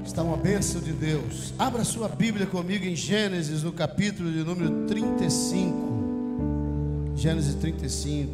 Está uma bênção de Deus. Abra sua Bíblia comigo em Gênesis, no capítulo de número 35. Gênesis 35.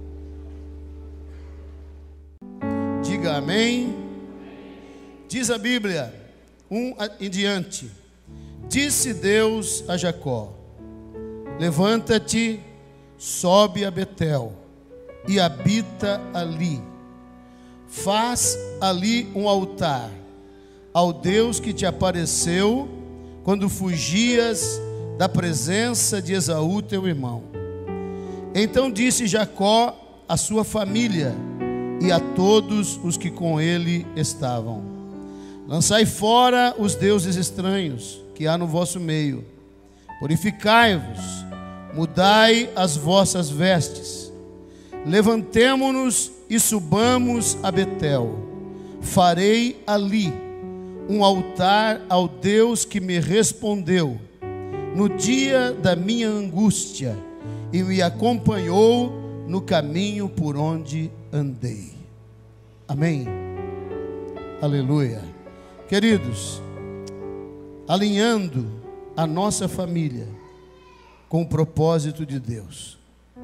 Diga amém. Diz a Bíblia, em diante: disse Deus a Jacó: levanta-te, sobe a Betel e habita ali. Faz ali um altar ao Deus que te apareceu quando fugias da presença de Esaú teu irmão. Então disse Jacó à sua família e a todos os que com ele estavam: lançai fora os deuses estranhos que há no vosso meio, purificai-vos, mudai as vossas vestes, levantemo-nos e subamos a Betel. Farei ali um altar ao Deus que me respondeu no dia da minha angústia e me acompanhou no caminho por onde andei. Amém. Aleluia. Queridos, alinhando a nossa família com o propósito de Deus,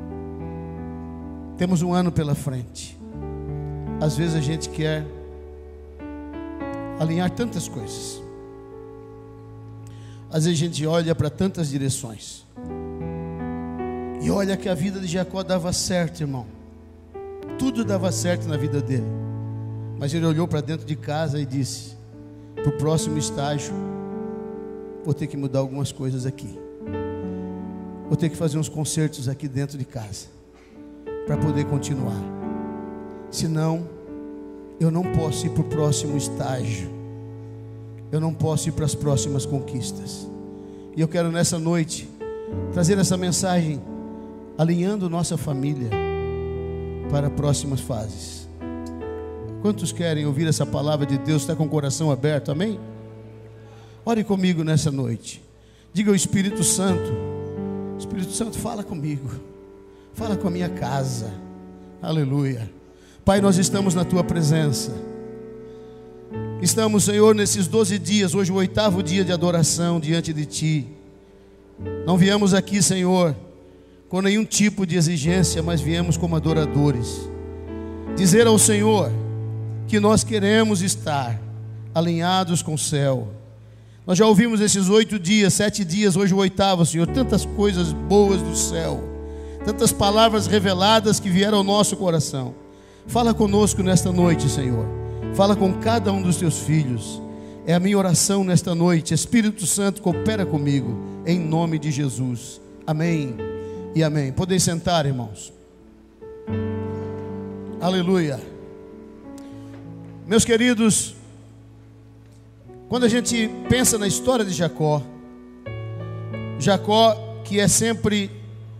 temos um ano pela frente. Às vezes a gente quer alinhar tantas coisas. Às vezes a gente olha para tantas direções. E olha que a vida de Jacó dava certo, irmão. Tudo dava certo na vida dele. Mas ele olhou para dentro de casa e disse: para o próximo estágio, vou ter que mudar algumas coisas aqui. Vou ter que fazer uns concertos aqui dentro de casa para poder continuar. Senão, eu não posso ir para o próximo estágio. Eu não posso ir para as próximas conquistas. E eu quero nessa noite trazer essa mensagem, alinhando nossa família para próximas fases. Quantos querem ouvir essa palavra de Deus? Está com o coração aberto, amém? Ore comigo nessa noite. Diga ao Espírito Santo: Espírito Santo, fala comigo, fala com a minha casa. Aleluia. Pai, nós estamos na Tua presença. Estamos, Senhor, nesses 12 dias, hoje o 8º dia de adoração diante de Ti. Não viemos aqui, Senhor, com nenhum tipo de exigência, mas viemos como adoradores. Dizer ao Senhor que nós queremos estar alinhados com o céu. Nós já ouvimos esses 8 dias, 7 dias, hoje o 8º, Senhor, tantas coisas boas do céu, tantas palavras reveladas que vieram ao nosso coração. Fala conosco nesta noite, Senhor. Fala com cada um dos Teus filhos. É a minha oração nesta noite. Espírito Santo, coopera comigo, em nome de Jesus. Amém e amém. Podem sentar, irmãos. Aleluia. Meus queridos, quando a gente pensa na história de Jacó, que é sempre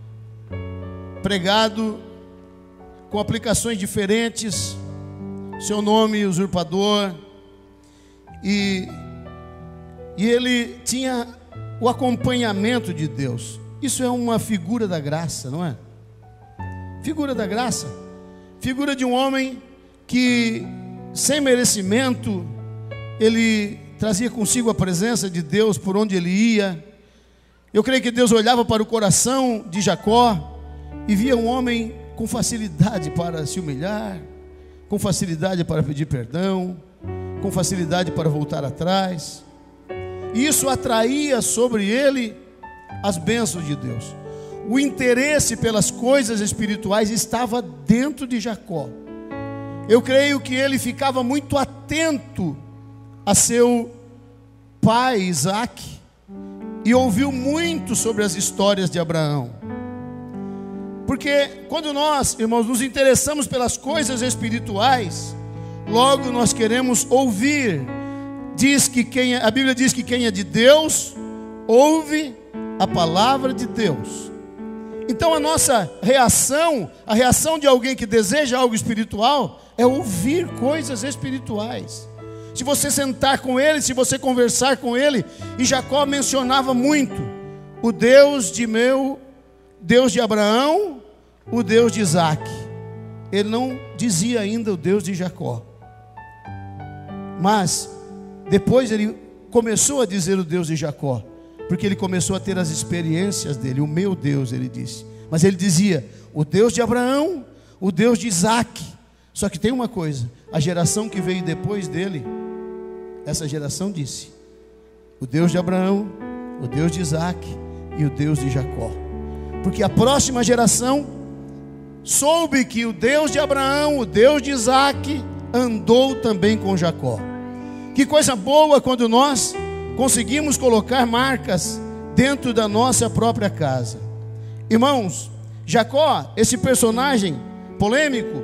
pregado com aplicações diferentes, seu nome usurpador, e ele tinha o acompanhamento de Deus. Isso é uma figura da graça, não é? Figura da graça, figura de um homem que, sem merecimento, ele trazia consigo a presença de Deus por onde ele ia. Eu creio que Deus olhava para o coração de Jacó e via um homem com facilidade para se humilhar, com facilidade para pedir perdão, com facilidade para voltar atrás. E isso atraía sobre ele as bênçãos de Deus. O interesse pelas coisas espirituais estava dentro de Jacó. Eu creio que ele ficava muito atento a seu pai Isaac e ouviu muito sobre as histórias de Abraão. Porque quando nós, irmãos, nos interessamos pelas coisas espirituais, logo nós queremos ouvir. A Bíblia diz que quem é de Deus ouve a palavra de Deus. Então a nossa reação, a reação de alguém que deseja algo espiritual, é ouvir coisas espirituais. Se você sentar com ele, se você conversar com ele, e Jacó mencionava muito o Deus de Abraão, o Deus de Isaac. Ele não dizia ainda o Deus de Jacó. Mas depois ele começou a dizer o Deus de Jacó, porque ele começou a ter as experiências dele. O meu Deus, ele disse. Mas ele dizia, o Deus de Abraão, o Deus de Isaac. Só que tem uma coisa, a geração que veio depois dele, essa geração disse, o Deus de Abraão, o Deus de Isaac e o Deus de Jacó. Porque a próxima geração soube que o Deus de Abraão, o Deus de Isaac, andou também com Jacó. Que coisa boa quando nós conseguimos colocar marcas dentro da nossa própria casa. Irmãos, Jacó, esse personagem polêmico,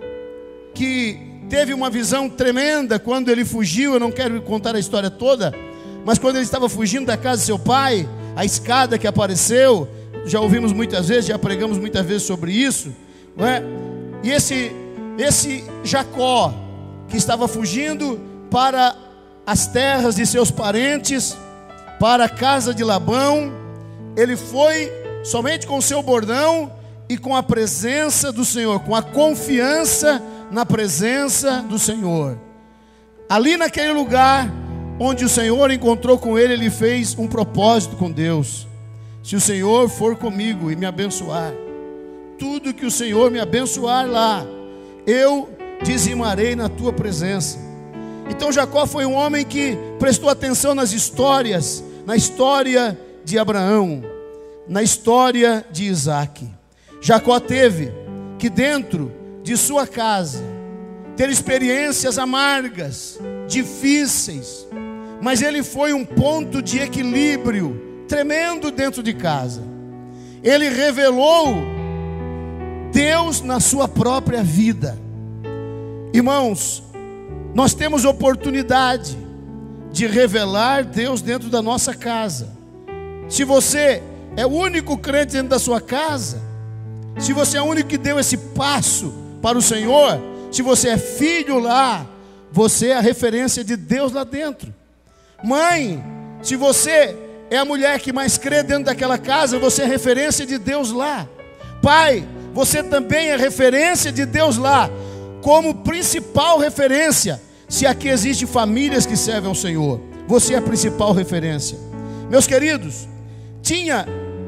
que teve uma visão tremenda quando ele fugiu, eu não quero contar a história toda, mas quando ele estava fugindo da casa de seu pai, a escada que apareceu, já ouvimos muitas vezes, já pregamos muitas vezes sobre isso, não é? E esse Jacó, que estava fugindo para as terras de seus parentes, para a casa de Labão, ele foi somente com o seu bordão e com a presença do Senhor, com a confiança na presença do Senhor. Ali naquele lugar onde o Senhor encontrou com ele, ele fez um propósito com Deus. Se o Senhor for comigo e me abençoar, tudo que o Senhor me abençoar lá, eu dizimarei na tua presença. Então Jacó foi um homem que prestou atenção nas histórias, na história de Abraão, na história de Isaac. Jacó teve que dentro de sua casa ter experiências amargas, difíceis, mas ele foi um ponto de equilíbrio tremendo dentro de casa. Ele revelou Deus na sua própria vida. Irmãos, nós temos oportunidade de revelar Deus dentro da nossa casa. Se você é o único crente dentro da sua casa, se você é o único que deu esse passo para o Senhor, se você é filho lá, você é a referência de Deus lá dentro. Mãe, se você é a mulher que mais crê dentro daquela casa, você é referência de Deus lá. Pai, você também é referência de Deus lá, como principal referência. Se aqui existem famílias que servem ao Senhor, você é a principal referência. Meus queridos, tinha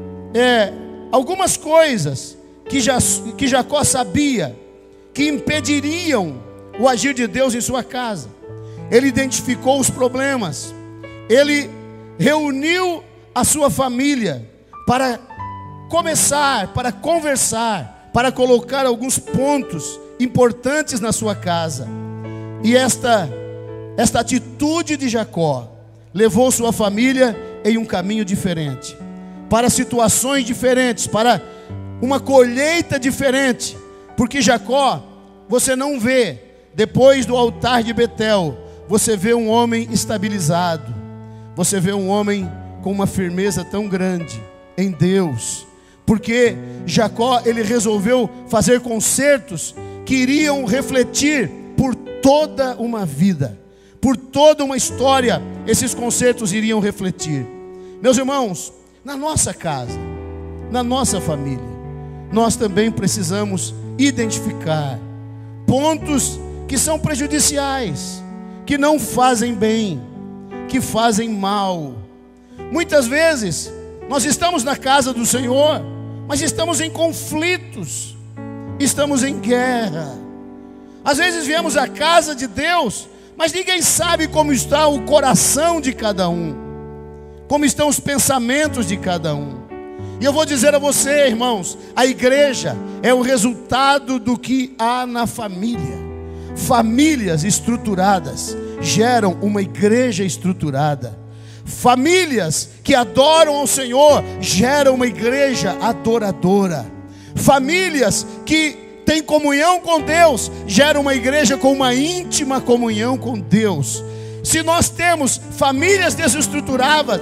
algumas coisas que Jacó sabia que impediriam o agir de Deus em sua casa. Ele identificou os problemas, ele reuniu a sua família para começar, para conversar, para colocar alguns pontos importantes na sua casa. E esta atitude de Jacó levou sua família em um caminho diferente, para situações diferentes, para uma colheita diferente. Porque Jacó, você não vê, depois do altar de Betel, você vê um homem estabilizado, você vê um homem com uma firmeza tão grande em Deus, porque Jacó, ele resolveu fazer concertos que iriam refletir por toda uma vida, por toda uma história. Esses concertos iriam refletir. Meus irmãos, na nossa casa, na nossa família, nós também precisamos identificar pontos que são prejudiciais, que não fazem bem, que fazem mal. Muitas vezes nós estamos na casa do Senhor, mas estamos em conflitos, estamos em guerra. Às vezes viemos à casa de Deus, mas ninguém sabe como está o coração de cada um, como estão os pensamentos de cada um. E eu vou dizer a você, irmãos, a igreja é o resultado do que há na família. Famílias estruturadas geram uma igreja estruturada. Famílias que adoram ao Senhor geram uma igreja adoradora. Famílias que têm comunhão com Deus geram uma igreja com uma íntima comunhão com Deus. Se nós temos famílias desestruturadas,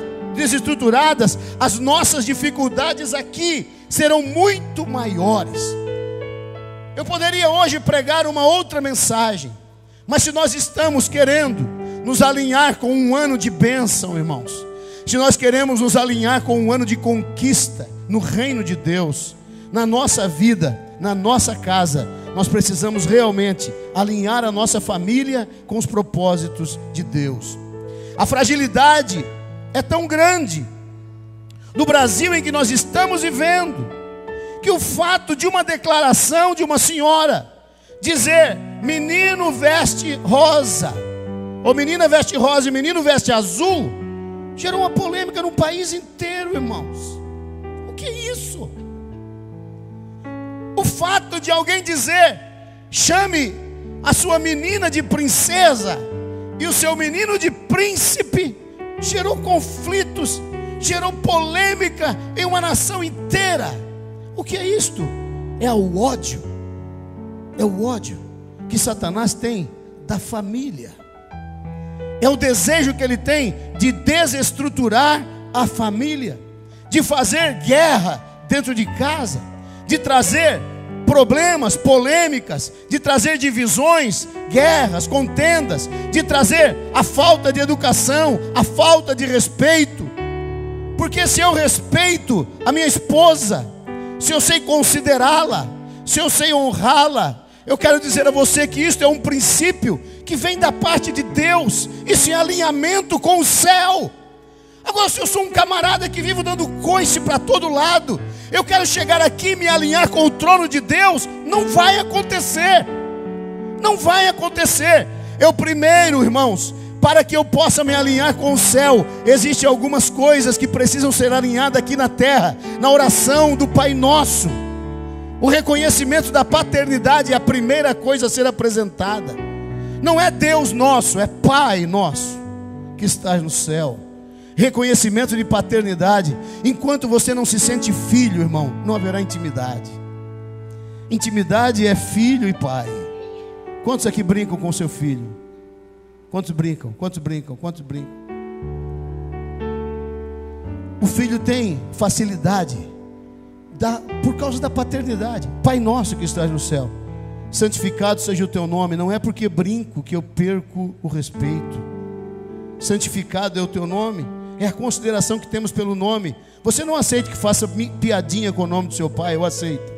as nossas dificuldades aqui serão muito maiores. Eu poderia hoje pregar uma outra mensagem, mas se nós estamos querendo nos alinhar com um ano de bênção, irmãos, se nós queremos nos alinhar com um ano de conquista no reino de Deus, na nossa vida, na nossa casa, nós precisamos realmente alinhar a nossa família com os propósitos de Deus. A fragilidade é tão grande no Brasil em que nós estamos vivendo, que o fato de uma declaração de uma senhora dizer: menino veste rosa, ou menina veste rosa e menino veste azul, gerou uma polêmica no país inteiro, irmãos. O que é isso? O fato de alguém dizer: chame a sua menina de princesa e o seu menino de príncipe, gerou conflitos, gerou polêmica em uma nação inteira. O que é isto? É o ódio. É o ódio que Satanás tem da família. É o desejo que ele tem de desestruturar a família, de fazer guerra dentro de casa, de trazer problemas, polêmicas, de trazer divisões, guerras, contendas, de trazer a falta de educação, a falta de respeito. Porque se eu respeito a minha esposa, se eu sei considerá-la, se eu sei honrá-la, eu quero dizer a você que isto é um princípio que vem da parte de Deus, isso é alinhamento com o céu. Agora, se eu sou um camarada que vivo dando coice para todo lado, eu quero chegar aqui e me alinhar com o trono de Deus, não vai acontecer. Não vai acontecer. Eu primeiro, irmãos, para que eu possa me alinhar com o céu, existem algumas coisas que precisam ser alinhadas aqui na terra, na oração do Pai Nosso. O reconhecimento da paternidade é a primeira coisa a ser apresentada. Não é Deus nosso, é Pai nosso que está no céu. Reconhecimento de paternidade. Enquanto você não se sente filho, irmão, não haverá intimidade. Intimidade é filho e pai. Quantos aqui brincam com seu filho? Quantos brincam? Quantos brincam? Quantos brincam? O filho tem facilidade por causa da paternidade. Pai nosso que estás no céu, santificado seja o teu nome. Não é porque brinco que eu perco o respeito. Santificado é o teu nome, é a consideração que temos pelo nome. Você não aceita que faça piadinha com o nome do seu pai, eu aceito.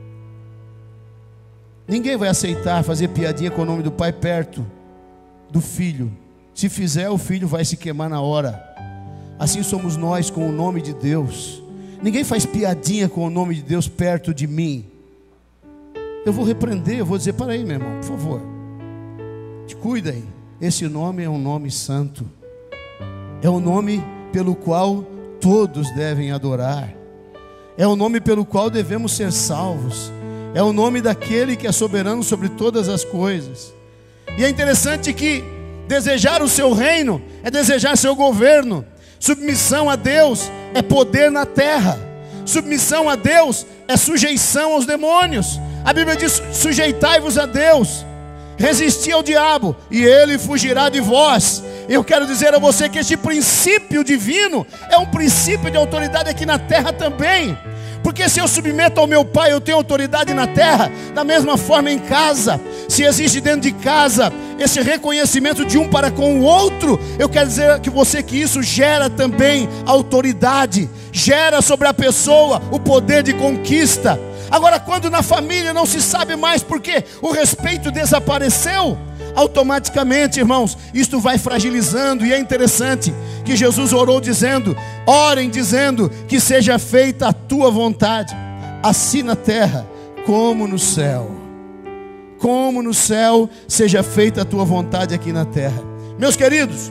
Ninguém vai aceitar fazer piadinha com o nome do pai perto do filho. Se fizer, o filho vai se queimar na hora. Assim somos nós com o nome de Deus. Ninguém faz piadinha com o nome de Deus perto de mim. Eu vou repreender, eu vou dizer: para aí, meu irmão, por favor, te cuida aí. Esse nome é um nome santo. É o nome pelo qual todos devem adorar. É o nome pelo qual devemos ser salvos. É o nome daquele que é soberano sobre todas as coisas. E é interessante que desejar o seu reino é desejar seu governo. Submissão a Deus é poder na terra. Submissão a Deus é sujeição aos demônios. A Bíblia diz: sujeitai-vos a Deus, resisti ao diabo e ele fugirá de vós. Eu quero dizer a você que este princípio divino é um princípio de autoridade aqui na terra também. Porque se eu submeto ao meu pai, eu tenho autoridade na terra. Da mesma forma em casa. Se existe dentro de casa esse reconhecimento de um para com o outro, eu quero dizer que você que isso gera também autoridade, gera sobre a pessoa o poder de conquista. Agora, quando na família não se sabe mais porque o respeito desapareceu, automaticamente, irmãos, isto vai fragilizando. E é interessante que Jesus orou dizendo: orem dizendo que seja feita a tua vontade, assim na terra como no céu. Como no céu, seja feita a tua vontade aqui na terra. Meus queridos,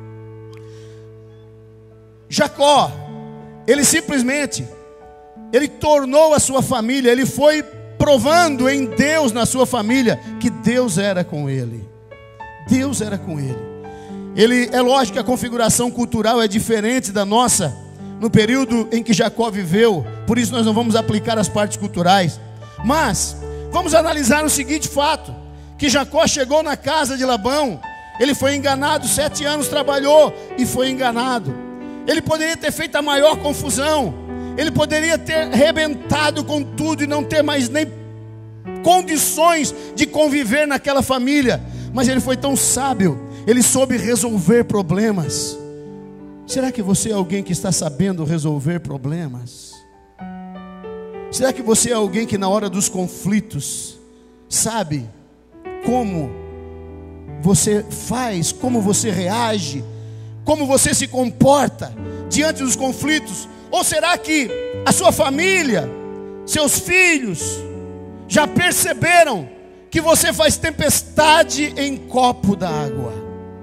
Jacó, ele simplesmente, ele tornou a sua família, ele foi provando em Deus, na sua família, que Deus era com ele. Deus era com ele. É lógico que a configuração cultural é diferente da nossa, no período em que Jacó viveu. Por isso nós não vamos aplicar as partes culturais. Mas vamos analisar o seguinte fato: que Jacó chegou na casa de Labão. Ele foi enganado, 7 anos trabalhou e foi enganado. Ele poderia ter feito a maior confusão. Ele poderia ter arrebentado com tudo e não ter mais nem condições de conviver naquela família. Mas ele foi tão sábio, ele soube resolver problemas. Será que você é alguém que está sabendo resolver problemas? Será que você é alguém que na hora dos conflitos sabe como você faz, como você reage como você se comporta diante dos conflitos? Ou será que a sua família, seus filhos, já perceberam que você faz tempestade em copo d'água?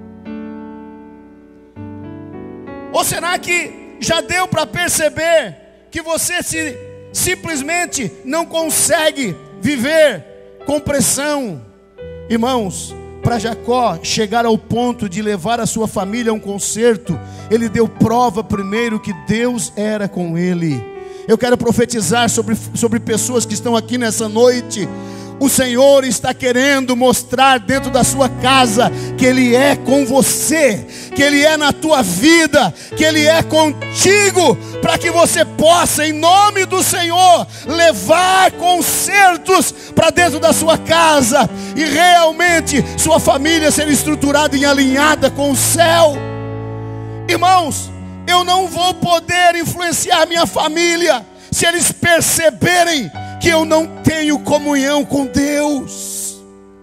Ou será que já deu para perceber que você simplesmente não consegue viver com pressão? Irmãos, para Jacó chegar ao ponto de levar a sua família a um concerto, ele deu prova primeiro que Deus era com ele. Eu quero profetizar sobre pessoas que estão aqui nessa noite. O Senhor está querendo mostrar dentro da sua casa que Ele é com você, que Ele é na tua vida, que Ele é contigo, para que você possa, em nome do Senhor, levar concertos para dentro da sua casa e realmente sua família ser estruturada e alinhada com o céu. Irmãos, eu não vou poder influenciar minha família se eles perceberem que eu não tenho comunhão com Deus.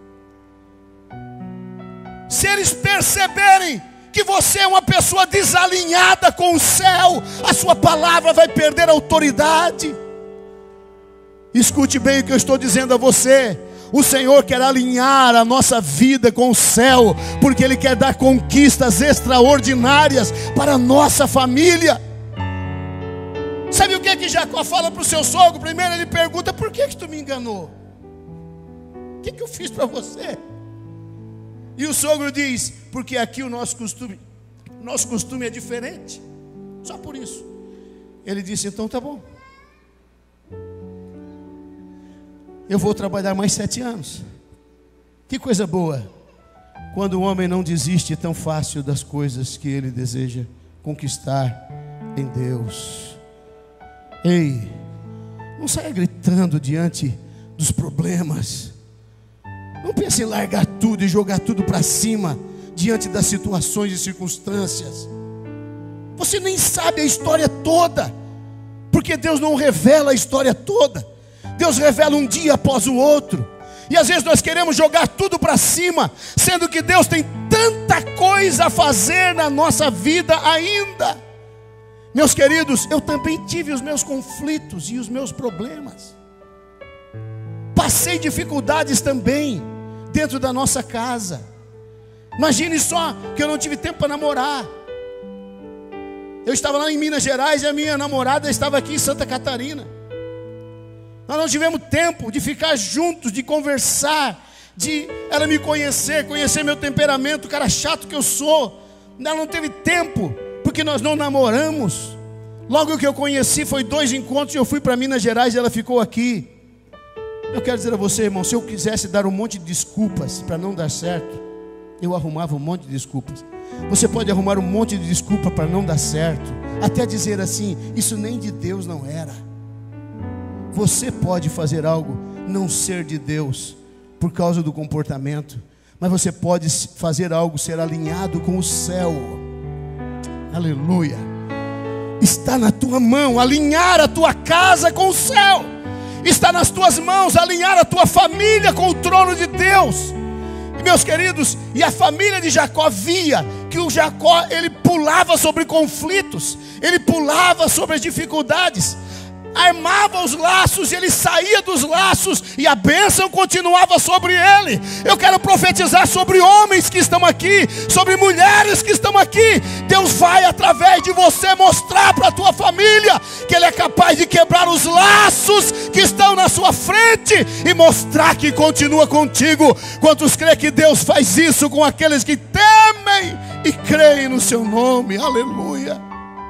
Se eles perceberem que você é uma pessoa desalinhada com o céu, a sua palavra vai perder autoridade. Escute bem o que eu estou dizendo a você. O Senhor quer alinhar a nossa vida com o céu, porque Ele quer dar conquistas extraordinárias para a nossa família. Sabe o que que Jacó fala para o seu sogro? Primeiro ele pergunta: por que tu me enganou? O que eu fiz para você? E o sogro diz: porque aqui o nosso costume é diferente. Só por isso. Ele disse: então tá bom, eu vou trabalhar mais 7 anos. Que coisa boa, quando o homem não desiste tão fácil das coisas que ele deseja conquistar em Deus. Ei, não saia gritando diante dos problemas. Não pense em largar tudo e jogar tudo para cima diante das situações e circunstâncias. Você nem sabe a história toda, porque Deus não revela a história toda. Deus revela um dia após o outro. E às vezes nós queremos jogar tudo para cima, sendo que Deus tem tanta coisa a fazer na nossa vida ainda. Meus queridos, eu também tive os meus conflitos e os meus problemas. Passei dificuldades também dentro da nossa casa. Imagine só que eu não tive tempo para namorar. Eu estava lá em Minas Gerais e a minha namorada estava aqui em Santa Catarina. Nós não tivemos tempo de ficar juntos, de conversar, de ela me conhecer meu temperamento, o cara chato que eu sou. Ela não teve tempo, porque nós não namoramos. Logo que eu conheci, foi 2 encontros, eu fui para Minas Gerais e ela ficou aqui. Eu quero dizer a você, irmão, se eu quisesse dar um monte de desculpas para não dar certo, eu arrumava um monte de desculpas. Você pode arrumar um monte de desculpa para não dar certo, até dizer assim: isso nem de Deus não era. Você pode fazer algo não ser de Deus por causa do comportamento, mas você pode fazer algo ser alinhado com o céu. Aleluia. Está na tua mão alinhar a tua casa com o céu. Está nas tuas mãos alinhar a tua família com o trono de Deus. E meus queridos, e a família de Jacó via que o Jacó, ele pulava sobre conflitos, ele pulava sobre as dificuldades, armava os laços, ele saía dos laços e a bênção continuava sobre ele. Eu quero profetizar sobre homens que estão aqui, sobre mulheres que estão aqui. Deus vai, através de você, mostrar para a tua família que Ele é capaz de quebrar os laços que estão na sua frente e mostrar que continua contigo. Quantos creem que Deus faz isso com aqueles que temem e creem no seu nome? Aleluia.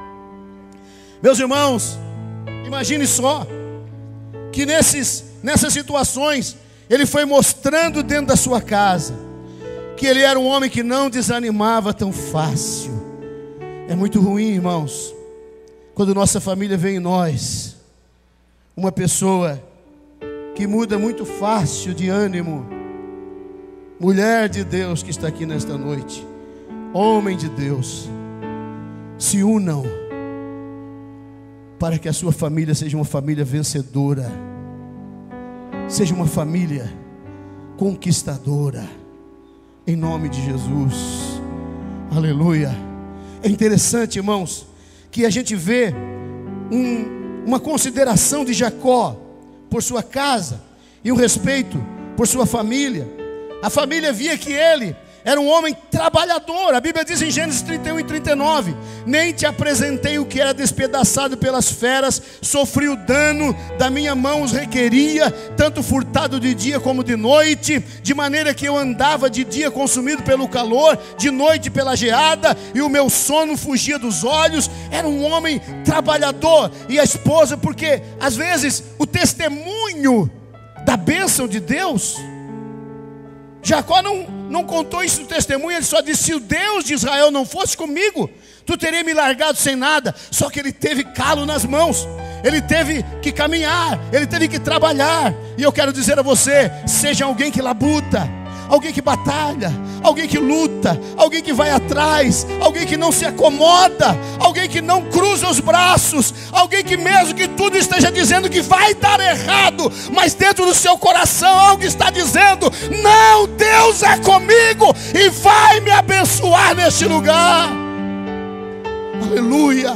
Meus irmãos, imagine só que nessas situações ele foi mostrando dentro da sua casa que ele era um homem que não desanimava tão fácil. É muito ruim, irmãos, quando nossa família vê em nós uma pessoa que muda muito fácil de ânimo. Mulher de Deus que está aqui nesta noite, homem de Deus, se unam para que a sua família seja uma família vencedora, seja uma família conquistadora, em nome de Jesus. Aleluia. É interessante, irmãos, que a gente vê uma consideração de Jacó por sua casa e um respeito por sua família. A família via que ele era um homem trabalhador. A Bíblia diz em Gênesis 31 e 39: nem te apresentei o que era despedaçado pelas feras, sofri o dano, da minha mão os requeria, tanto furtado de dia como de noite, de maneira que eu andava de dia consumido pelo calor, de noite pela geada, e o meu sono fugia dos olhos. Era um homem trabalhador. E a esposa, porque às vezes o testemunho da bênção de Deus, Jacó não contou isso no testemunho, ele só disse: se o Deus de Israel não fosse comigo, tu teria me largado sem nada. Só que ele teve calo nas mãos, ele teve que caminhar, ele teve que trabalhar. E eu quero dizer a você: seja alguém que labuta, alguém que batalha, alguém que luta, alguém que vai atrás, alguém que não se acomoda, alguém que não cruza os braços, alguém que mesmo que tudo esteja dizendo que vai dar errado, mas dentro do seu coração algo está dizendo: não, Deus é comigo e vai me abençoar neste lugar. Aleluia.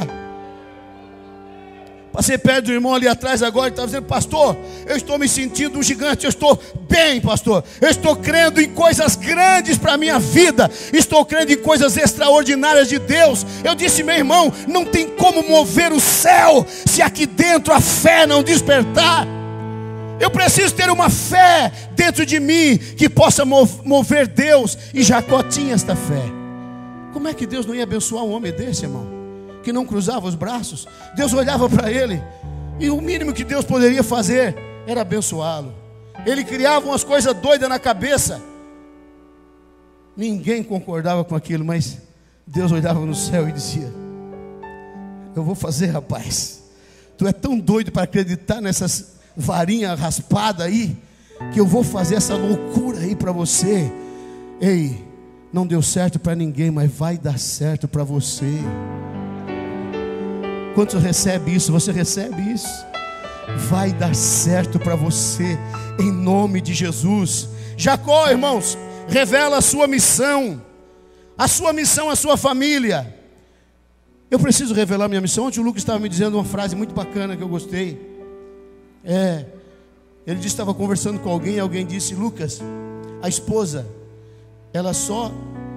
Passei perto do irmão ali atrás agora, ele estava dizendo: pastor, eu estou me sentindo um gigante. Eu estou bem, pastor. Eu estou crendo em coisas grandes para a minha vida. Estou crendo em coisas extraordinárias de Deus. Eu disse: meu irmão, não tem como mover o céu se aqui dentro a fé não despertar. Eu preciso ter uma fé dentro de mim que possa mover Deus. E Jacó tinha esta fé. Como é que Deus não ia abençoar um homem desse, irmão, que não cruzava os braços? Deus olhava para ele, e o mínimo que Deus poderia fazer era abençoá-lo. Ele criava umas coisas doidas na cabeça, ninguém concordava com aquilo, mas Deus olhava no céu e dizia: eu vou fazer, rapaz. Tu é tão doido para acreditar nessas varinhas raspadas aí, que eu vou fazer essa loucura aí para você. Ei, não deu certo para ninguém, mas vai dar certo para você. Quantos recebe isso? Você recebe isso? Vai dar certo para você, em nome de Jesus. Jacó, irmãos, revela a sua missão, a sua família. Eu preciso revelar minha missão. Ontem o Lucas estava me dizendo uma frase muito bacana que eu gostei. Ele disse, estava conversando com alguém, e alguém disse: Lucas, a esposa, ela só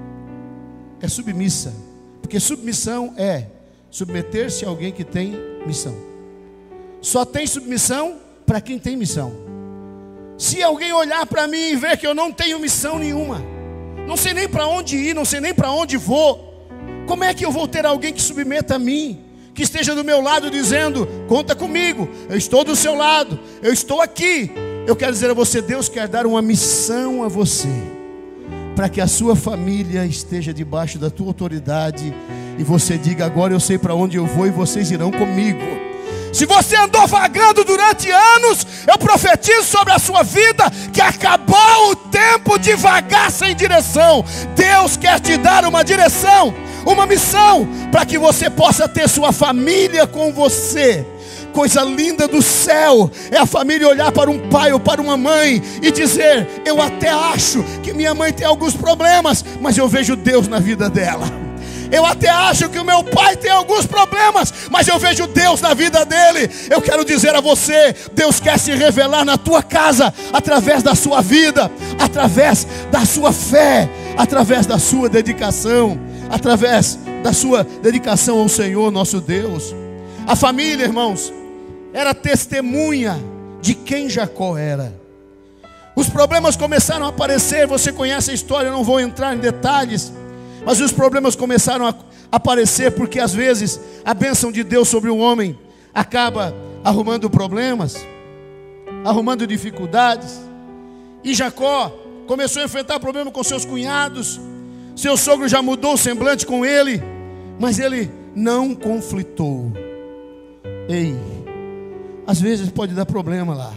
é submissa, porque submissão é submeter-se a alguém que tem missão. Só tem submissão para quem tem missão. Se alguém olhar para mim e ver que eu não tenho missão nenhuma, não sei nem para onde ir, não sei nem para onde vou, como é que eu vou ter alguém que submeta a mim, que esteja do meu lado dizendo: conta comigo, eu estou do seu lado, eu estou aqui? Eu quero dizer a você: Deus quer dar uma missão a você, para que a sua família esteja debaixo da tua autoridade, e você diga: agora eu sei para onde eu vou e vocês irão comigo. Se você andou vagando durante anos, eu profetizo sobre a sua vida que acabou o tempo de vagar sem direção. Deus quer te dar uma direção, uma missão, para que você possa ter sua família com você. Coisa linda do céu é a família olhar para um pai ou para uma mãe e dizer: eu até acho que minha mãe tem alguns problemas, mas eu vejo Deus na vida dela. Eu até acho que o meu pai tem alguns problemas, mas eu vejo Deus na vida dele. Eu quero dizer a você: Deus quer se revelar na tua casa, através da sua vida, através da sua fé, através da sua dedicação, através da sua dedicação ao Senhor nosso Deus. A família, irmãos, era testemunha de quem Jacó era. Os problemas começaram a aparecer. Você conhece a história, eu não vou entrar em detalhes, mas os problemas começaram a aparecer porque às vezes a bênção de Deus sobre o homem acaba arrumando problemas, arrumando dificuldades. E Jacó começou a enfrentar problemas com seus cunhados. Seu sogro já mudou o semblante com ele, mas ele não conflitou. Ei, às vezes pode dar problema lá,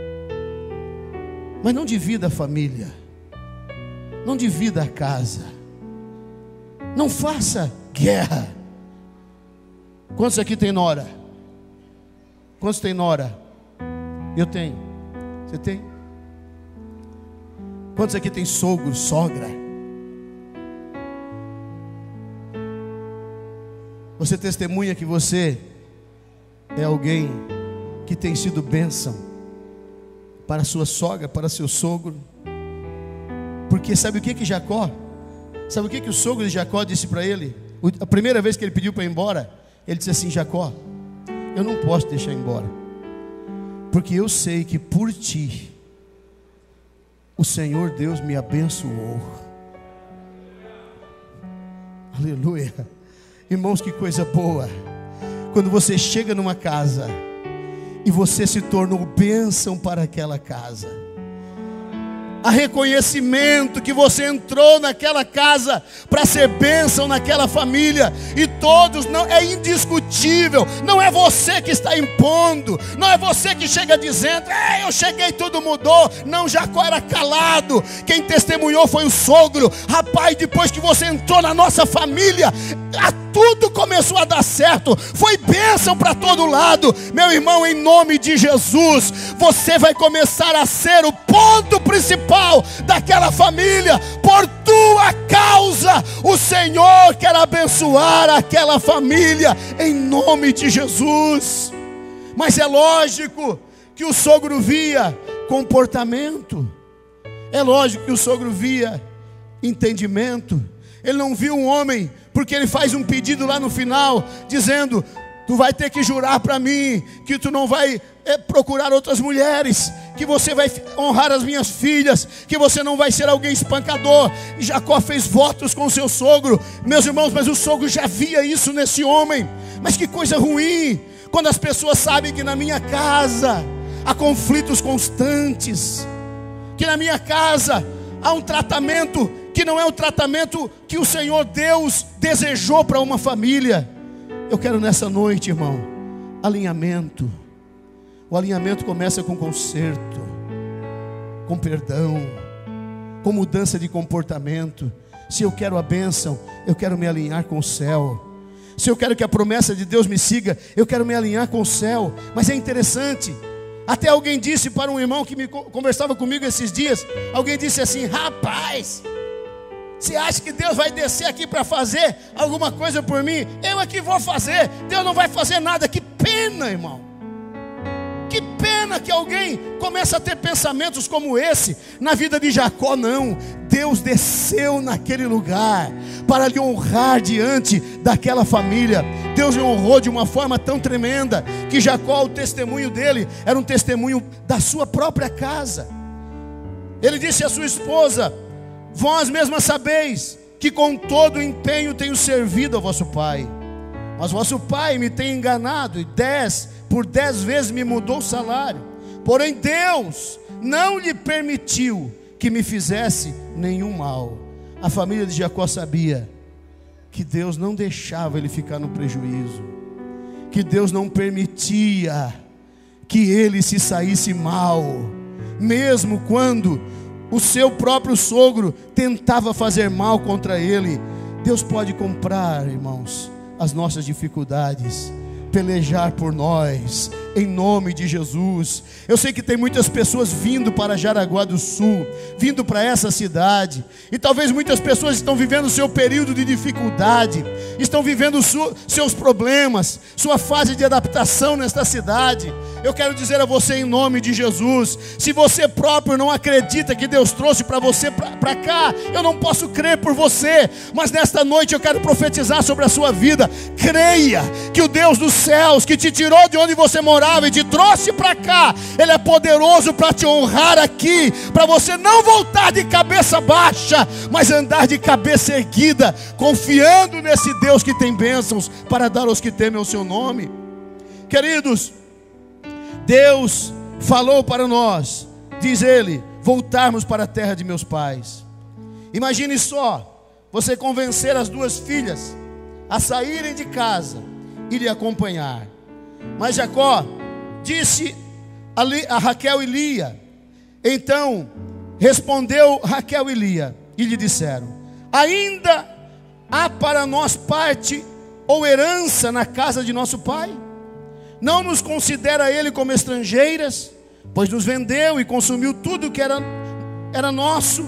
mas não divida a família, não divida a casa, não faça guerra. Quantos aqui tem nora? Quantos tem nora? Eu tenho. Você tem? Quantos aqui tem sogro, sogra? Você testemunha que você é alguém que tem sido bênção para sua sogra, para seu sogro. Porque sabe o que Jacó, sabe o que o sogro de Jacó disse para ele? A primeira vez que ele pediu para ir embora, ele disse assim: Jacó, eu não posso deixar embora, porque eu sei que por ti o Senhor Deus me abençoou. Aleluia. Irmãos, que coisa boa quando você chega numa casa e você se tornou bênção para aquela casa. Há reconhecimento que você entrou naquela casa para ser bênção naquela família, e todos, não é indiscutível, não é você que está impondo, não é você que chega dizendo: eu cheguei, tudo mudou. Não, Jacó era calado, quem testemunhou foi o sogro. Rapaz, depois que você entrou na nossa família, tudo começou a dar certo, foi bênção para todo lado. Meu irmão, em nome de Jesus, você vai começar a ser o ponto principal daquela família. Por tua causa, o Senhor quer abençoar aquela família, em nome de Jesus. Mas é lógico que o sogro via comportamento, é lógico que o sogro via entendimento. Ele não viu um homem, porque ele faz um pedido lá no final, dizendo: tu vai ter que jurar para mim que tu não vai procurar outras mulheres, que você vai honrar as minhas filhas, que você não vai ser alguém espancador. E Jacó fez votos com seu sogro, meus irmãos, mas o sogro já via isso nesse homem. Mas que coisa ruim, quando as pessoas sabem que na minha casa há conflitos constantes, que na minha casa há um tratamento que não é o tratamento que o Senhor Deus desejou para uma família. Eu quero nessa noite, irmão, alinhamento. O alinhamento começa com conserto, com perdão, com mudança de comportamento. Se eu quero a bênção, eu quero me alinhar com o céu. Se eu quero que a promessa de Deus me siga, eu quero me alinhar com o céu. Mas é interessante, até alguém disse para um irmão que conversava comigo esses dias, alguém disse assim: rapaz, você acha que Deus vai descer aqui para fazer alguma coisa por mim? Eu é que vou fazer, Deus não vai fazer nada. Que pena, irmão. Que pena que alguém começa a ter pensamentos como esse. Na vida de Jacó não, Deus desceu naquele lugar para lhe honrar diante daquela família. Deus lhe honrou de uma forma tão tremenda, que Jacó, o testemunho dele era um testemunho da sua própria casa. Ele disse à sua esposa: vós mesmas sabeis que com todo empenho tenho servido ao vosso pai, mas vosso pai me tem enganado, e por 10 vezes me mudou o salário. Porém Deus não lhe permitiu que me fizesse nenhum mal. A família de Jacó sabia que Deus não deixava ele ficar no prejuízo, que Deus não permitia que ele se saísse mal, mesmo quando o seu próprio sogro tentava fazer mal contra ele. Deus pode comprar, irmãos, as nossas dificuldades, pelejar por nós, em nome de Jesus. Eu sei que tem muitas pessoas vindo para Jaraguá do Sul, vindo para essa cidade, e talvez muitas pessoas estão vivendo o seu período de dificuldade, estão vivendo seus problemas, sua fase de adaptação nesta cidade. Eu quero dizer a você, em nome de Jesus, se você próprio não acredita que Deus trouxe para você para cá, eu não posso crer por você, mas nesta noite eu quero profetizar sobre a sua vida. Creia que o Deus dos céus, que te tirou de onde você morava e te trouxe para cá, Ele é poderoso para te honrar aqui, para você não voltar de cabeça baixa, mas andar de cabeça erguida, confiando nesse Deus que tem bênçãos para dar aos que temem o seu nome. Queridos, Deus falou para nós, diz Ele, voltarmos para a terra de meus pais. Imagine só, você convencer as duas filhas a saírem de casa e lhe acompanhar. Mas Jacó disse a Raquel e Lia. Então respondeu Raquel e Lia e lhe disseram: ainda há para nós parte ou herança na casa de nosso pai? Não nos considera ele como estrangeiras, pois nos vendeu e consumiu tudo que era nosso.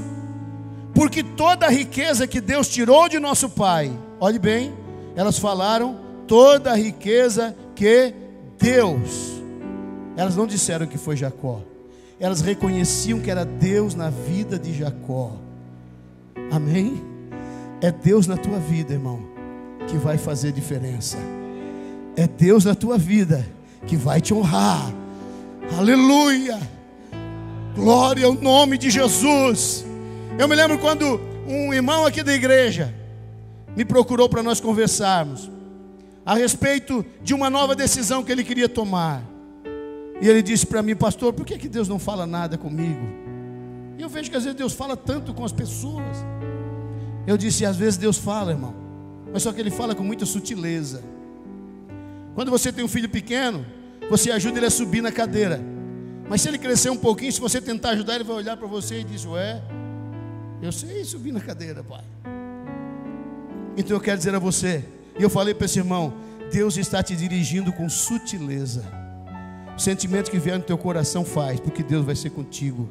Porque toda a riqueza que Deus tirou de nosso pai, olhe bem, elas falaram, toda a riqueza que Deus. Elas não disseram que foi Jacó, elas reconheciam que era Deus na vida de Jacó. Amém? É Deus na tua vida, irmão, que vai fazer diferença. É Deus na tua vida que vai te honrar. Aleluia! Glória ao nome de Jesus. Eu me lembro quando um irmão aqui da igreja me procurou para nós conversarmos a respeito de uma nova decisão que ele queria tomar. E ele disse para mim: pastor, por que Deus não fala nada comigo? E eu vejo que às vezes Deus fala tanto com as pessoas. Eu disse: às vezes Deus fala, irmão, mas só que Ele fala com muita sutileza. Quando você tem um filho pequeno, você ajuda ele a subir na cadeira, mas se ele crescer um pouquinho, se você tentar ajudar, ele vai olhar para você e diz: ué, eu sei subir na cadeira, pai. Então eu quero dizer a você, e eu falei para esse irmão: Deus está te dirigindo com sutileza. O sentimento que vier no teu coração faz, porque Deus vai ser contigo.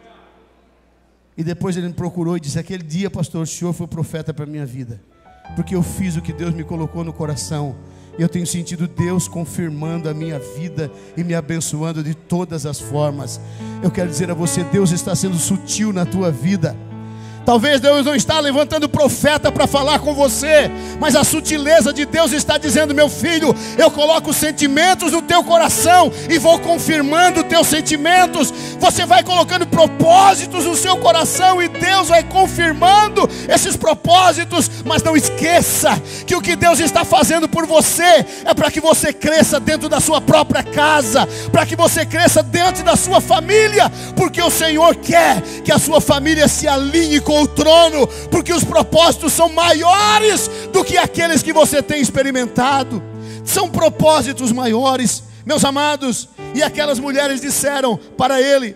E depois ele me procurou e disse: aquele dia, pastor, o senhor foi profeta para a minha vida, porque eu fiz o que Deus me colocou no coração. E eu tenho sentido Deus confirmando a minha vida e me abençoando de todas as formas. Eu quero dizer a você, Deus está sendo sutil na tua vida. Talvez Deus não está levantando profeta para falar com você, mas a sutileza de Deus está dizendo: meu filho, eu coloco sentimentos no teu coração e vou confirmando teus sentimentos. Você vai colocando propósitos no seu coração e Deus vai confirmando esses propósitos. Mas não esqueça que o que Deus está fazendo por você é para que você cresça dentro da sua própria casa, para que você cresça dentro da sua família, porque o Senhor quer que a sua família se alinhe com o trono, porque os propósitos são maiores do que aqueles que você tem experimentado. São propósitos maiores, meus amados. E aquelas mulheres disseram para ele: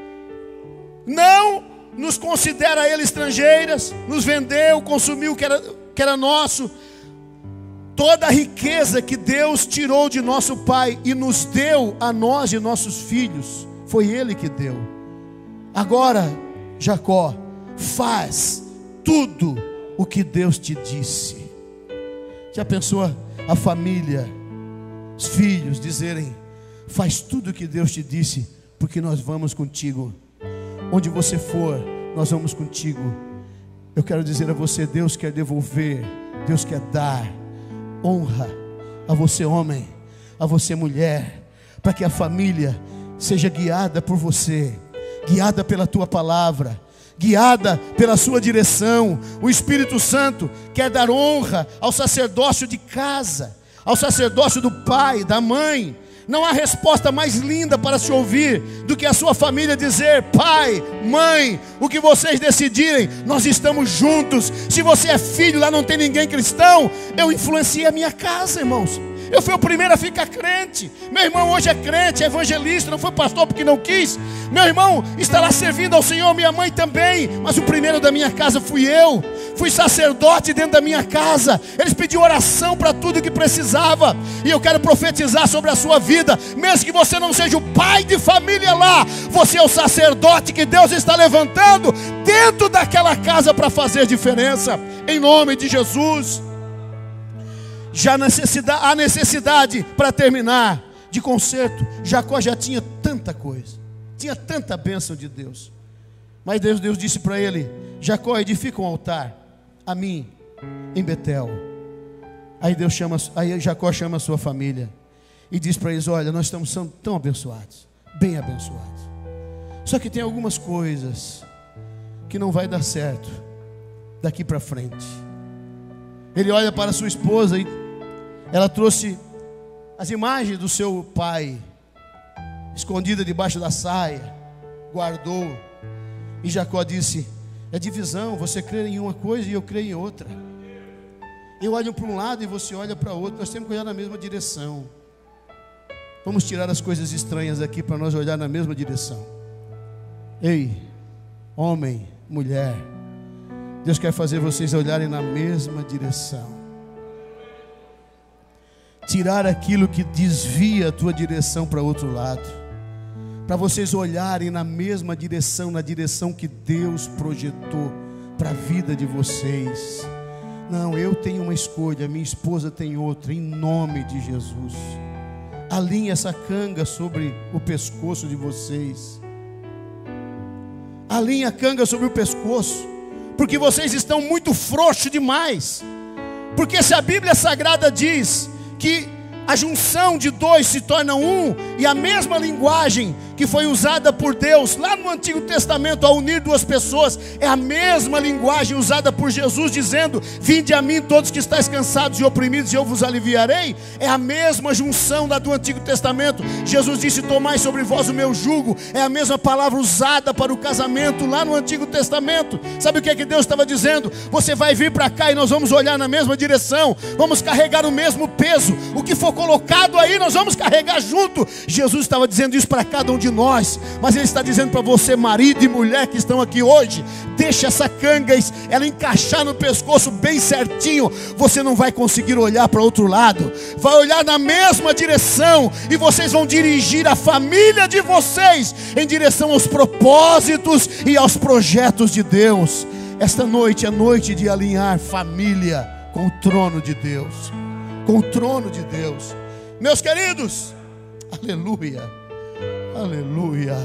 não nos considera ele estrangeiras, nos vendeu, consumiu o que era nosso. Toda a riqueza que Deus tirou de nosso pai e nos deu a nós e nossos filhos, foi ele que deu. Agora, Jacó, faz tudo o que Deus te disse. Já pensou a família, os filhos dizerem: faz tudo o que Deus te disse, porque nós vamos contigo. Onde você for, nós vamos contigo. Eu quero dizer a você, Deus quer devolver, Deus quer dar honra a você, homem, a você, mulher, para que a família seja guiada por você, guiada pela tua palavra, guiada pela sua direção. O Espírito Santo quer dar honra ao sacerdócio de casa, ao sacerdócio do pai, da mãe. Não há resposta mais linda para se ouvir do que a sua família dizer: pai, mãe, o que vocês decidirem, nós estamos juntos. Se você é filho, lá não tem ninguém cristão. Eu influenciei a minha casa, irmãos. Eu fui o primeiro a ficar crente. Meu irmão hoje é crente, é evangelista. Não foi pastor porque não quis. Meu irmão está lá servindo ao Senhor, minha mãe também. Mas o primeiro da minha casa fui eu. Fui sacerdote dentro da minha casa. Eles pediam oração para tudo que precisava. E eu quero profetizar sobre a sua vida. Mesmo que você não seja o pai de família lá, você é o sacerdote que Deus está levantando dentro daquela casa para fazer diferença, em nome de Jesus. Já há necessidade, para terminar, de conserto. Jacó já tinha tanta coisa, tinha tanta bênção de Deus. Mas Deus disse para ele: Jacó, edifica um altar a mim em Betel. Aí Jacó chama a sua família e diz para eles: olha, nós estamos sendo tão abençoados, bem abençoados. Só que tem algumas coisas que não vai dar certo daqui para frente. Ele olha para sua esposa e ela trouxe as imagens do seu pai, escondida debaixo da saia, guardou. E Jacó disse: é divisão, você crê em uma coisa e eu creio em outra. Eu olho para um lado e você olha para outro, nós temos que olhar na mesma direção. Vamos tirar as coisas estranhas aqui para nós olhar na mesma direção. Ei, homem, mulher, Deus quer fazer vocês olharem na mesma direção. Tirar aquilo que desvia a tua direção para outro lado, para vocês olharem na mesma direção, na direção que Deus projetou para a vida de vocês. Não, eu tenho uma escolha, minha esposa tem outra, em nome de Jesus. Alinhe essa canga sobre o pescoço de vocês. Alinhe a canga sobre o pescoço, porque vocês estão muito frouxos demais. Porque se a Bíblia Sagrada diz que a junção de dois se torna um, e a mesma linguagem que foi usada por Deus lá no Antigo Testamento ao unir duas pessoas, é a mesma linguagem usada por Jesus dizendo: vinde a mim todos que estáis cansados e oprimidos e eu vos aliviarei. É a mesma junção lá do Antigo Testamento. Jesus disse: tomai sobre vós o meu jugo. É a mesma palavra usada para o casamento lá no Antigo Testamento. Sabe o que é que Deus estava dizendo? Você vai vir para cá e nós vamos olhar na mesma direção, vamos carregar o mesmo peso, o que for colocado aí nós vamos carregar junto. Jesus estava dizendo isso para cada um de nós, mas Ele está dizendo para você, marido e mulher que estão aqui hoje: deixa essa canga, ela encaixar no pescoço bem certinho. Você não vai conseguir olhar para outro lado, vai olhar na mesma direção, e vocês vão dirigir a família de vocês em direção aos propósitos e aos projetos de Deus. Esta noite é noite de alinhar família com o trono de Deus, com o trono de Deus. Meus queridos, aleluia, aleluia.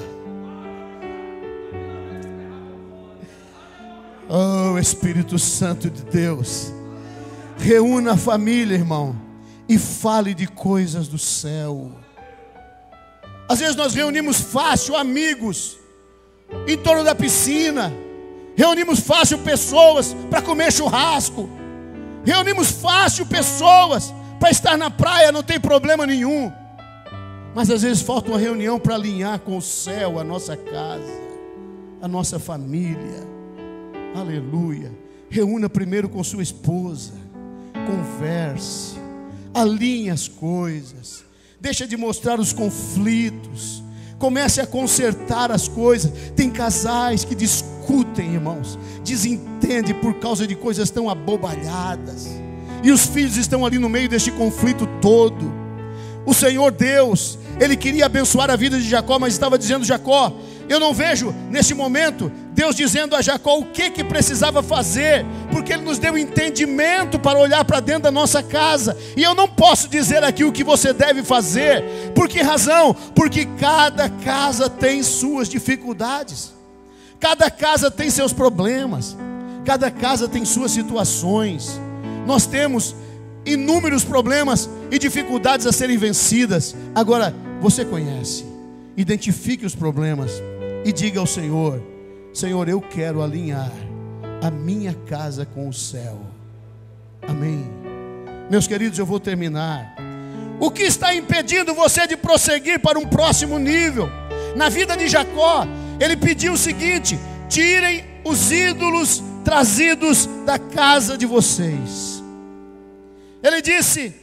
Oh, Espírito Santo de Deus, reúna a família, irmão, e fale de coisas do céu. Às vezes nós reunimos fácil amigos em torno da piscina, reunimos fácil pessoas para comer churrasco, reunimos fácil pessoas para estar na praia, não tem problema nenhum. Mas às vezes falta uma reunião para alinhar com o céu a nossa casa, a nossa família. Aleluia. Reúna primeiro com sua esposa, converse, alinhe as coisas, deixa de mostrar os conflitos, comece a consertar as coisas. Tem casais que discutem, irmãos, desentendem por causa de coisas tão abobalhadas, e os filhos estão ali no meio deste conflito todo. O Senhor Deus, Ele queria abençoar a vida de Jacó, mas estava dizendo: Jacó, eu não vejo nesse momento Deus dizendo a Jacó o que precisava fazer, porque Ele nos deu entendimento para olhar para dentro da nossa casa. E eu não posso dizer aqui o que você deve fazer. Por que razão? Porque cada casa tem suas dificuldades, cada casa tem seus problemas, cada casa tem suas situações. Nós temos inúmeros problemas e dificuldades a serem vencidas. Agora, você conhece, identifique os problemas e diga ao Senhor: Senhor, eu quero alinhar a minha casa com o céu. Amém. Meus queridos, eu vou terminar. O que está impedindo você de prosseguir para um próximo nível? Na vida de Jacó, ele pediu o seguinte: tirem os ídolos trazidos da casa de vocês. Ele disse: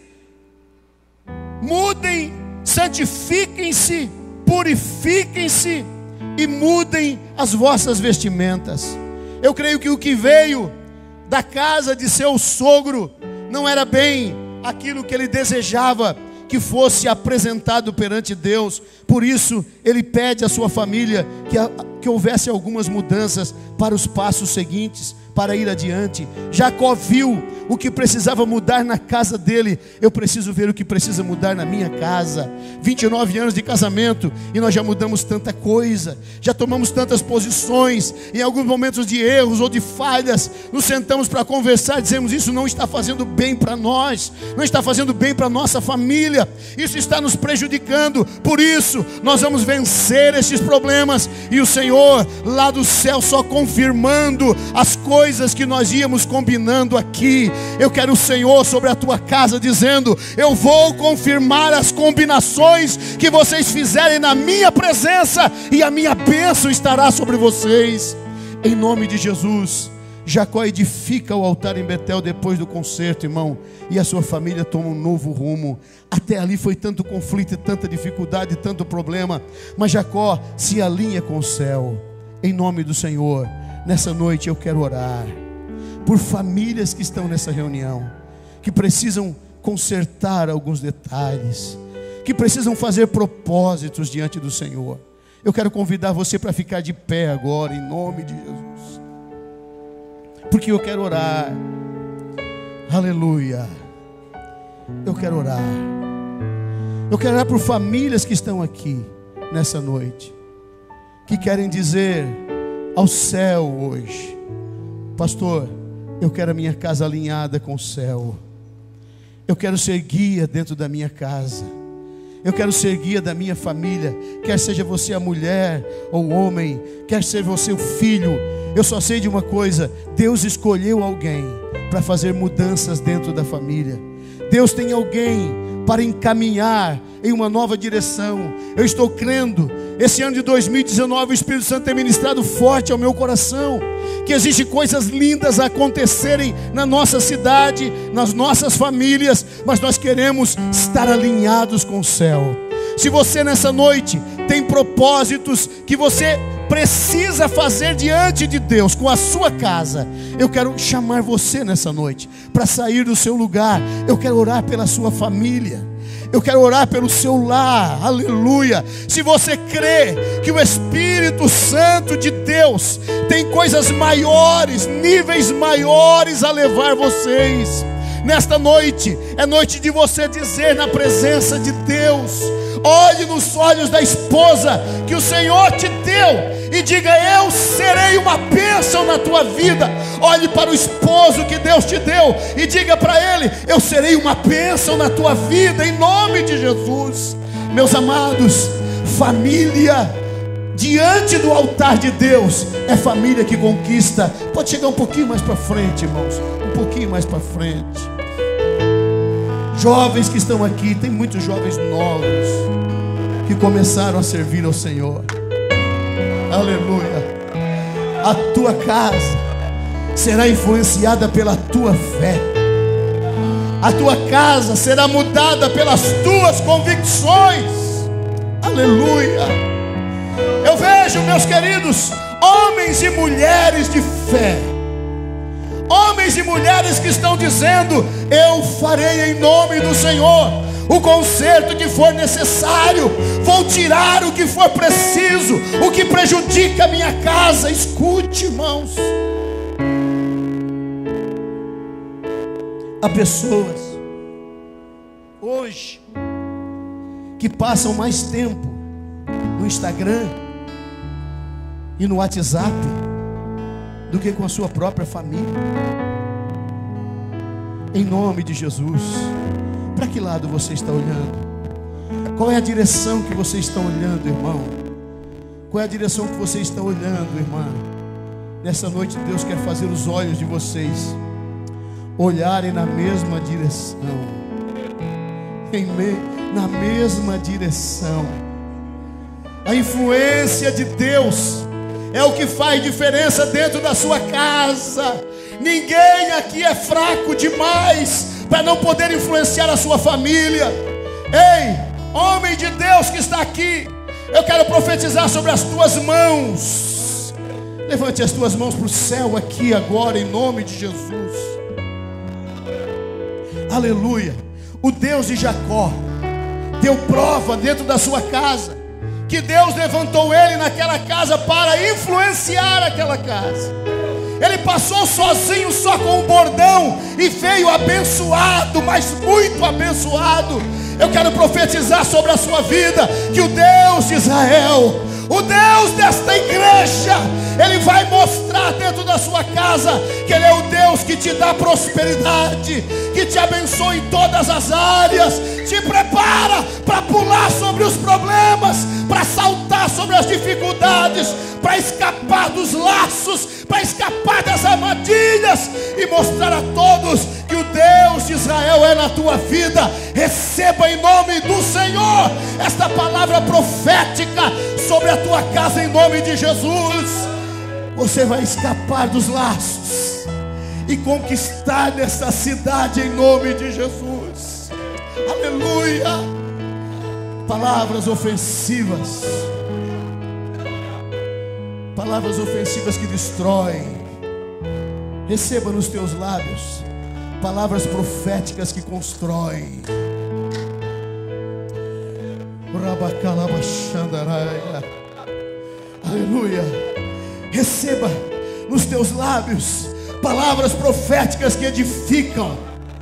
mudem, santifiquem-se, purifiquem-se e mudem as vossas vestimentas. Eu creio que o que veio da casa de seu sogro não era bem aquilo que ele desejava que fosse apresentado perante Deus. Por isso ele pede à sua família que houvesse algumas mudanças para os passos seguintes, para ir adiante. Jacó viu o que precisava mudar na casa dele. Eu preciso ver o que precisa mudar na minha casa. 29 anos de casamento e nós já mudamos tanta coisa, já tomamos tantas posições. Em alguns momentos de erros ou de falhas, nos sentamos para conversar, dizemos: isso não está fazendo bem para nós, não está fazendo bem para nossa família, isso está nos prejudicando. Por isso nós vamos vencer esses problemas, e o Senhor lá do céu só confirmando as coisas que nós íamos combinando aqui. Eu quero o Senhor sobre a tua casa dizendo: eu vou confirmar as combinações que vocês fizerem na minha presença, e a minha bênção estará sobre vocês, em nome de Jesus. Jacó edifica o altar em Betel depois do concerto, irmão, e a sua família toma um novo rumo. Até ali foi tanto conflito, tanta dificuldade, tanto problema, mas Jacó se alinha com o céu. Em nome do Senhor, nessa noite eu quero orar por famílias que estão nessa reunião, que precisam consertar alguns detalhes, que precisam fazer propósitos diante do Senhor. Eu quero convidar você para ficar de pé agora, em nome de Jesus, porque eu quero orar. Aleluia. Eu quero orar. Eu quero orar por famílias que estão aqui nessa noite, que querem dizer ao céu hoje: pastor, eu quero a minha casa alinhada com o céu. Eu quero ser guia dentro da minha casa. Eu quero ser guia da minha família. Quer seja você a mulher ou o homem, quer seja você o filho. Eu só sei de uma coisa: Deus escolheu alguém para fazer mudanças dentro da família. Deus tem alguém para encaminhar em uma nova direção. Eu estou crendo, esse ano de 2019 o Espírito Santo tem ministrado forte ao meu coração, que existem coisas lindas a acontecerem na nossa cidade, nas nossas famílias, mas nós queremos estar alinhados com o céu. Se você nessa noite tem propósitos que você precisa fazer diante de Deus com a sua casa, eu quero chamar você nessa noite para sair do seu lugar. Eu quero orar pela sua família. Eu quero orar pelo seu lar, aleluia. Se você crê que o Espírito Santo de Deus tem coisas maiores, níveis maiores a levar vocês, nesta noite é noite de você dizer na presença de Deus: olhe nos olhos da esposa que o Senhor te deu e diga: eu serei uma bênção na tua vida. Olhe para o esposo que Deus te deu e diga para ele: eu serei uma bênção na tua vida, em nome de Jesus. Meus amados, família diante do altar de Deus é família que conquista. Pode chegar um pouquinho mais para frente, irmãos, um pouquinho mais para frente. Jovens que estão aqui, tem muitos jovens novos que começaram a servir ao Senhor. Aleluia. A tua casa será influenciada pela tua fé. A tua casa será mudada pelas tuas convicções. Aleluia. Eu vejo, meus queridos, homens e mulheres de fé, homens e mulheres que estão dizendo: eu farei em nome do Senhor o conserto que for necessário, vou tirar o que for preciso, o que prejudica a minha casa. Escute, irmãos, há pessoas hoje que passam mais tempo no Instagram e no WhatsApp do que com a sua própria família. Em nome de Jesus, para que lado você está olhando? Qual é a direção que você está olhando, irmão? Qual é a direção que você está olhando, irmã? Nessa noite Deus quer fazer os olhos de vocês olharem na mesma direção, na mesma direção. A influência de Deus é o que faz diferença dentro da sua casa. Ninguém aqui é fraco demais para não poder influenciar a sua família. Ei, homem de Deus que está aqui, eu quero profetizar sobre as tuas mãos. Levante as tuas mãos para o céu aqui agora, em nome de Jesus. Aleluia. O Deus de Jacó deu prova dentro da sua casa que Deus levantou ele naquela casa para influenciar aquela casa. Ele passou sozinho, só com um bordão, e veio abençoado, mas muito abençoado. Eu quero profetizar sobre a sua vida que o Deus de Israel, o Deus desta igreja, Ele vai mostrar dentro da sua casa que Ele é o Deus que te dá prosperidade, que te abençoa em todas as áreas, te prepara para pular sobre os problemas, para saltar sobre as dificuldades, para escapar dos laços, para escapar das armadilhas e mostrar a todos que o Deus de Israel é na tua vida. Receba em nome do Senhor esta palavra profética sobre a tua casa em nome de Jesus. Você vai escapar dos laços e conquistar nesta cidade em nome de Jesus. Aleluia. Palavras ofensivas, palavras ofensivas que destroem, receba nos teus lábios palavras proféticas que constroem. Aleluia. Receba nos teus lábios palavras proféticas que edificam.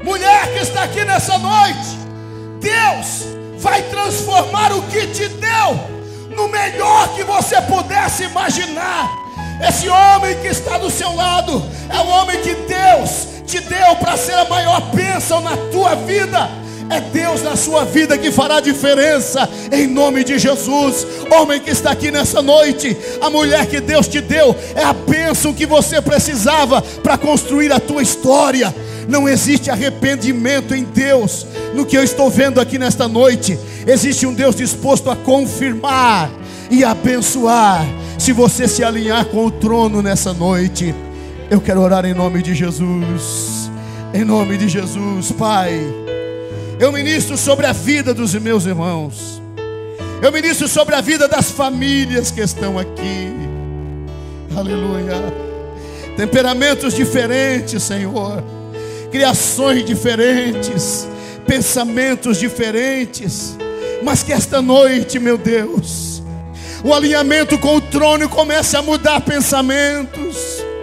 Mulher que está aqui nessa noite, Deus vai transformar o que te deu no melhor que você pudesse imaginar. Esse homem que está do seu lado é o homem que Deus te deu para ser a maior bênção na tua vida. É Deus na sua vida que fará diferença, em nome de Jesus. Homem que está aqui nessa noite, a mulher que Deus te deu é a bênção que você precisava para construir a tua história. Não existe arrependimento em Deus. No que eu estou vendo aqui nesta noite, existe um Deus disposto a confirmar e abençoar, se você se alinhar com o trono nessa noite. Eu quero orar em nome de Jesus. Em nome de Jesus, Pai, eu ministro sobre a vida dos meus irmãos. Eu ministro sobre a vida das famílias que estão aqui. Aleluia. Temperamentos diferentes, Senhor, criações diferentes, pensamentos diferentes, mas que esta noite, meu Deus, o alinhamento com o trono comece a mudar pensamentos,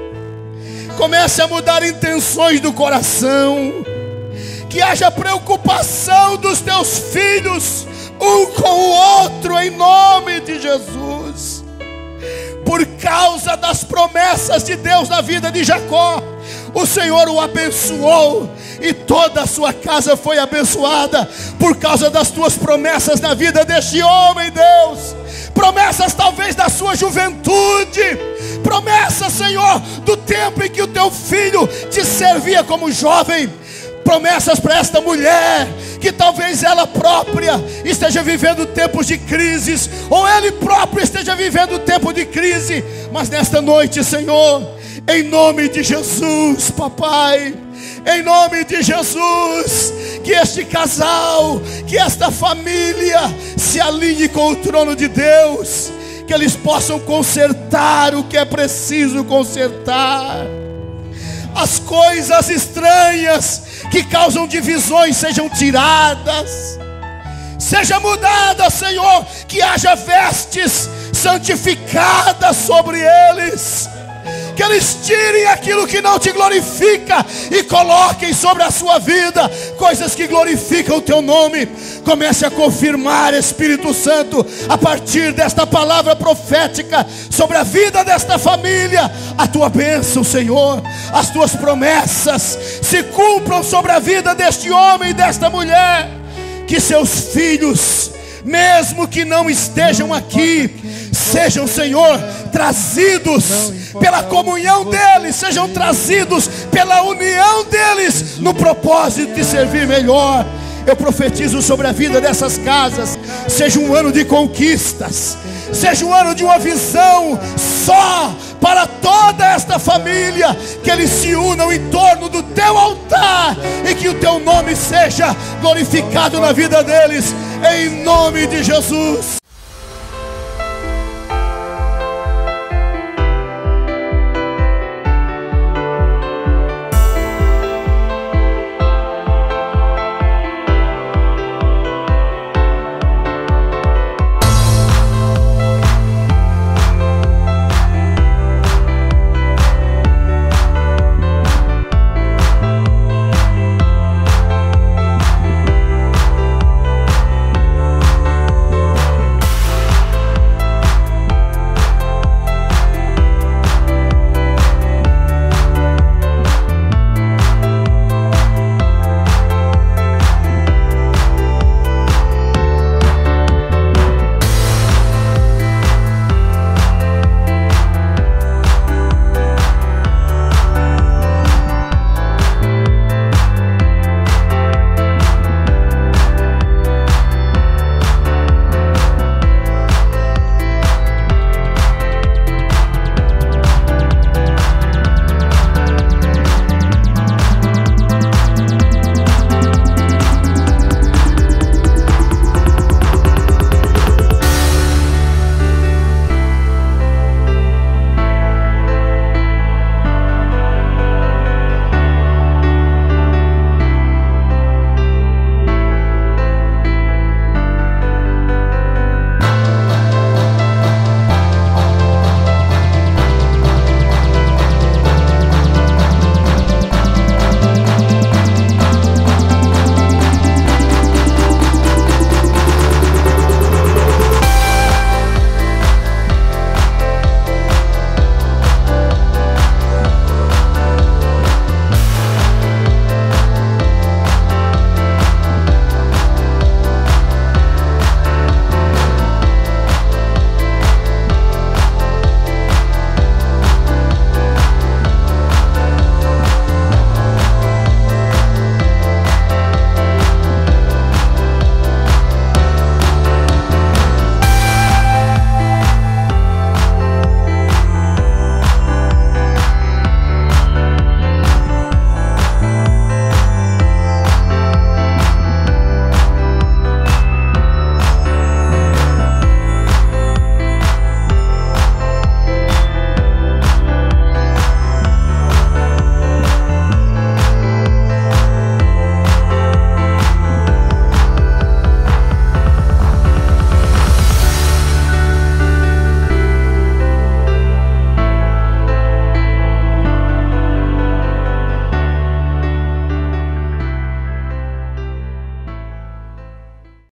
comece a mudar intenções do coração, que haja preocupação dos teus filhos um com o outro, em nome de Jesus. Por causa das promessas de Deus na vida de Jacó, o Senhor o abençoou, e toda a sua casa foi abençoada por causa das tuas promessas na vida deste homem, Deus. Promessas talvez da sua juventude, promessas, Senhor, do tempo em que o teu filho te servia como jovem. Promessas para esta mulher, que talvez ela própria esteja vivendo tempos de crises, ou ele próprio esteja vivendo tempo de crise. Mas nesta noite, Senhor, em nome de Jesus, papai, em nome de Jesus, que este casal, que esta família se alinhe com o trono de Deus, que eles possam consertar o que é preciso consertar. As coisas estranhas que causam divisões sejam tiradas, seja mudada, Senhor, que haja vestes santificadas sobre eles, que eles tirem aquilo que não te glorifica e coloquem sobre a sua vida coisas que glorificam o teu nome. Comece a confirmar, Espírito Santo, a partir desta palavra profética sobre a vida desta família, a tua bênção, Senhor. As tuas promessas se cumpram sobre a vida deste homem e desta mulher. Que seus filhos, mesmo que não estejam aqui, sejam, Senhor, trazidos pela comunhão deles, sejam trazidos pela união deles, no propósito de servir melhor. Eu profetizo sobre a vida dessas casas, seja um ano de conquistas, seja um ano de uma visão só para toda esta família, que eles se unam em torno do teu altar, e que o teu nome seja glorificado na vida deles, em nome de Jesus.